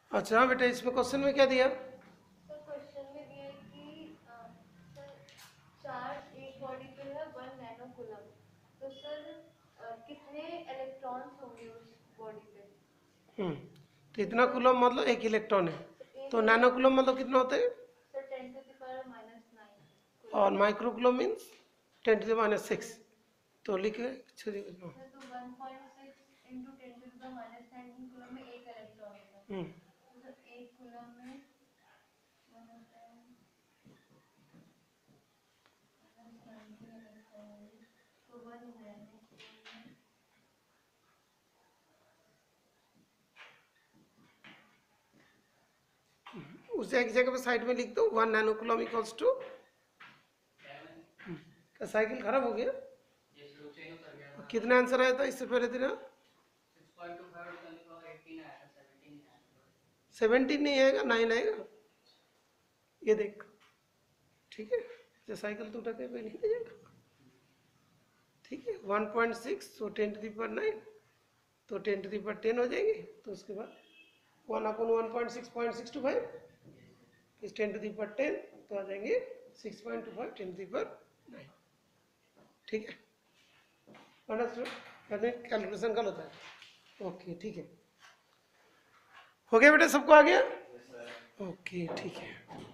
अच्छा बेटा, इसमें क्वेश्चन में क्या दिया? सर क्वेश्चन में दिया है कि सर चार्ज एक बॉडी पे है 1 नैनो कूलम, तो सर कितने इलेक्ट्रॉन्स होंगे उस बॉडी पे? तो इतना कूलम मतलब एक इलेक्ट्रॉन है, तो नैनो कूलम मतलब कितना होते हैं? सर 10 टू द पावर -9 और micro coulomb means 10 to the -6। तो लिखे सर तो 1.6 इंटू 10 टू द -19 कूलम में एक इलेक्ट्रॉन होता है। तो सर एक कूलम में 19 इलेक्ट्रॉन होंगे, तो 1 नैनो कूलम में उसे एक जगह पे साइड में लिख दो, 1 नैनो कूलम इक्वल्स टू। क्या साइकिल खराब हो गया? कितना आंसर आया था इससे पहले तेरा? 17 नहीं आएगा, 9 आएगा। ये देख, ठीक है, जो साइकिल टूटा के पे नहीं जाएगा, ठीक है। 1.6 तो 10⁻9, तो 10⁻10 हो जाएंगे। तो उसके बाद 1/1.6.625 इस 10⁻10, तो आ जाएंगे 6.25 10⁻9, ठीक है। अंडरस्टूड? कैलकुलेशन गलत है। ओके ठीक है, हो गया बेटा, सबको आ गया? ओके ठीक है।